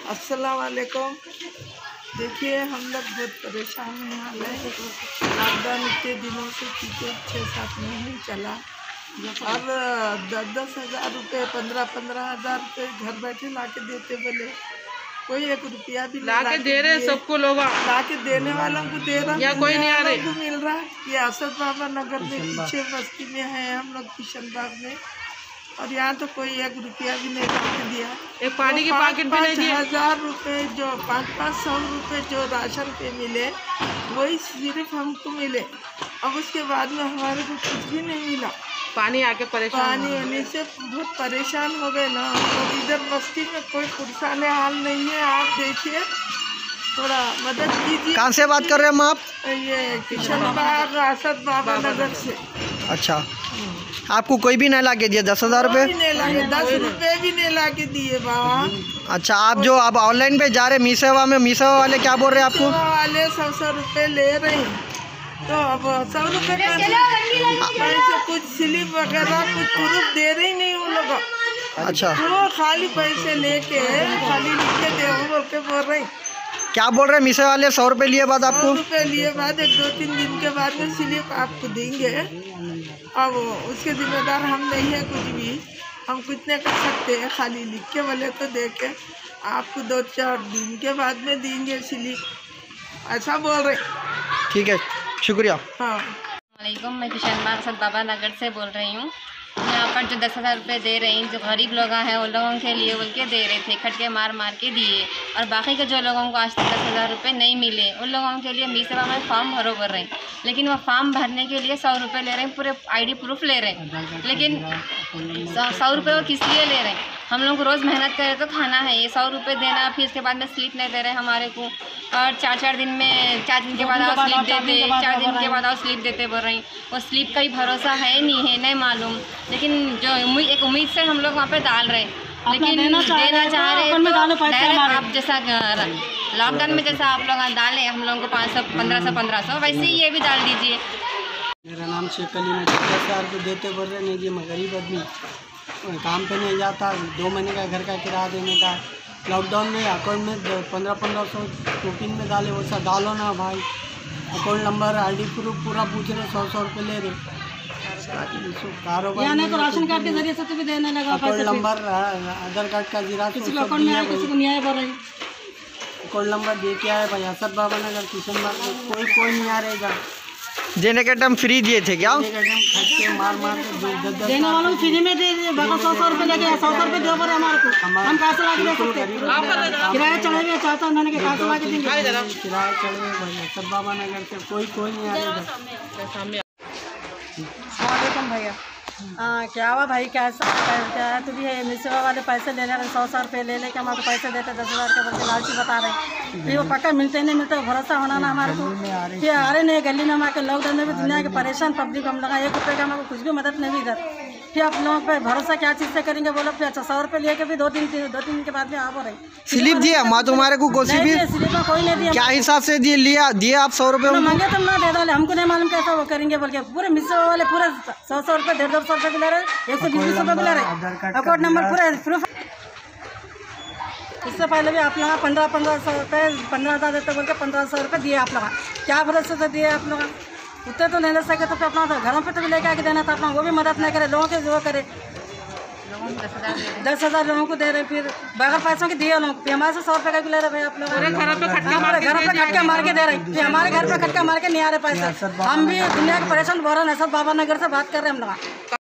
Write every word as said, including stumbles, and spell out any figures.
अस्सलाम वालेकुम। देखिए हम लोग बहुत परेशान हैं, हाल है लॉकडाउन इतने दिनों से पीछे छः सात महीने चला और दस दस हज़ार रुपये पंद्रह पंद्रह हज़ार रुपये घर बैठे ला के देते, बोले कोई एक रुपया भी ला के दे रहे सबको, लोग ला के देने वालों को दे रहा, या कोई नहीं आ रहे को मिल रहा। ये असद बाबा नगर में पीछे बस्ती में है हम लोग, किशन बाग में, और यहाँ तो कोई एक रुपया भी नहीं ला के दिया। एक पानी की पैकेट भी नहीं दिया। हजार रुपये जो पाँच पाँच सौ रुपये जो राशन पे मिले वही सिर्फ हमको मिले, अब उसके बाद में हमारे को कुछ भी नहीं मिला। पानी आके परेशान पानी होने से बहुत परेशान हो गए ना और इधर बस्ती में कोई पुरसान हाल नहीं है। आप देखिए, थोड़ा मदद कीजिए। कहाँ से बात कर रहे हैं आप? ये किशन बाग असद बाबा नगर से। अच्छा, आपको कोई भी नहीं ला के दिया दस हज़ार रुपये? नहीं लाके, दस रुपये भी नहीं ला के दिए बाबा। अच्छा, आप जो आप ऑनलाइन पे जा रहे मीसेवा में, मीसेवा वाले क्या बोल रहे हैं आपको? वाले सौ सौ रुपये ले रहे हैं, तो अब सौ रुपये पैसे कुछ स्लिप वगैरह कुछ प्रूफ दे रहे ही नहीं वो लोग। अच्छा, वो खाली पैसे लेके खाली लिख के दे बोल के बोल रहे हैं। क्या बोल रहे हैं मीसे वाले? सौ रुपये लिए बाद आपको? सौ रुपये लिए बाद एक दो तीन दिन के बाद में स्लिप आपको देंगे। अब उसके जिम्मेदार हम नहीं है कुछ भी, हम कुछ नहीं कर सकते हैं, खाली लिख के बोले तो दे के आपको दो चार दिन के बाद में देंगे स्लिप, ऐसा बोल रहे। ठीक है, शुक्रिया। हाँ, वालेकुम, मैं किशन बाग असद बाबा नगर से बोल रही हूँ। यहाँ पर जो दस हज़ार रुपये दे रहे हैं, जो गरीब लोग हैं उन लोगों के लिए बोल के दे रहे थे, खटके मार मार के दिए, और बाकी के जो लोगों को आज तक दस हज़ार रुपये नहीं मिले उन लोगों के लिए मीसेवा में फॉर्म भरो भर रहे हैं, लेकिन वो फॉर्म भरने के लिए सौ रुपये ले रहे हैं, पूरे आईडी प्रूफ ले रहे हैं, लेकिन सौ सौ रुपये वो किस लिए ले रहे हैं? हम लोग रोज़ मेहनत करें तो खाना है, ये सौ रुपये देना, फिर इसके बाद में स्लिप नहीं दे रहे हमारे को, और चार चार दिन में चार दिन के बाद और स्लिप देते, चार दिन के बाद और स्लिप देते बोल रहे हैं। वो स्लिप का ही भरोसा है नहीं है, नहीं मालूम, लेकिन जो उम्मीद एक उम्मीद से हम लोग वहाँ पे डाल रहे, लेकिन देना चाह रहे तो डायरेक्ट आप जैसा लॉकडाउन में जैसा आप लोग डाले हम लोगों को पाँच सौ पंद्रह सौ पंद्रह सौ वैसे ही ये भी डाल दीजिए। मेरा नाम शेख अली, मैं दस हज़ार रुपये देते बोल रहे नहीं जी, मैं गरीब आदमी काम पे नहीं जाता, दो महीने का घर का किराया देने का, लॉकडाउन में अकाउंट में पंद्रह पंद्रह सौ टोकन में डाले, वैसा डालो ना भाई। Account number I D proof पूरा पूछ रहे, सौ सौ रुपये ले रहे, कारोबार तो राशन कार्ड के जरिए से तो भी देने लगा, अकाउंट नंबर आधार कार्ड का जीरा किसी को अकाउंट में आया, किसी को नहीं आया बोल रही। अकाउंट नंबर दे के आए भाई, असद बाबा नगर किशन बाग में कोई कोई नहीं आ रहेगा। देने के टाइम फ्री दिए थे क्या? खटके मार मार के देने वालों को फ्री में दे बगल सौ सौ रुपये लेके सौ सौ रुपये दे पर हमारे को, हम कैसे ला के दे सकते? किराया चढ़े हुए चाहता मैंने के कैसे ला के देंगे? किराया चढ़े हुए भाई, असद बाबा नगर से कोई कोई नहीं आएगा। वालेकुम भैया। हाँ, क्या हुआ भाई, कैसा क्या है? तू भी है मिसेवा वाले पैसे ले रहे, सौ सौ रुपये ले लेके हमारे पैसे देते दस हज़ार के बच्चे लालची बता रहे, फिर वो पक्का मिलते नहीं मिलते, भरोसा होना ना हमारे को। फिर आ रहे नहीं गली में हमारे लॉकडाउन में भी दुनिया के परेशान पब्लिक, हम लगा एक रुपये का हमारे कुछ भी मदद नहीं इधर। फिर आप लोगों पर भरोसा क्या चीज़ से करेंगे बोलो? फिर अच्छा सौ रुपये लेके भी दो तीन दो तीन के बाद में आप हो रही स्लिप दिया माँ तुम्हारे को? कोई भी स्लिप में कोई नहीं दिया। क्या हिसाब से दिए लिया दिए आप सौ रुपये? मांगे तुम ना दे डाले, हमको नहीं मालूम कैसा वो करेंगे बोल के, पूरे मिसेवा वाले पूरे सौ सौ रुपये डेढ़ दो सौ रुपये भी ले रहे, एक सौ बीस बीस रुपये भी ले रहे, अकाउंट नंबर पूरे प्रूफ। इससे पहले भी आप लोग पंद्रह पंद्रह सौ रुपये पंद्रह हज़ार देते बोल के पंद्रह सौ रुपये दिए आप लोग, क्या भरोसे से दिए आप लोग? उतने तो नहीं दे सके तो फिर अपना तो घरों पे तो भी लेके आके देना था अपना, वो भी मदद नहीं करे, लोगों के जो करे दस हज़ार लोगों को दे रहे, फिर बगैर पैसों के दिए लोग, फिर हमारे से सौ रुपये का भी ले रहे भाई आप लोग। घर पे खटका मार के घर पे खटका मार के दे रहे, फिर हमारे घर पे खटका मार के नहीं आ रहे पैसे। हम भी दुनिया के परेशान बोल रहे हैं, असद बाबा नगर से बात कर रहे हैं हम लोग।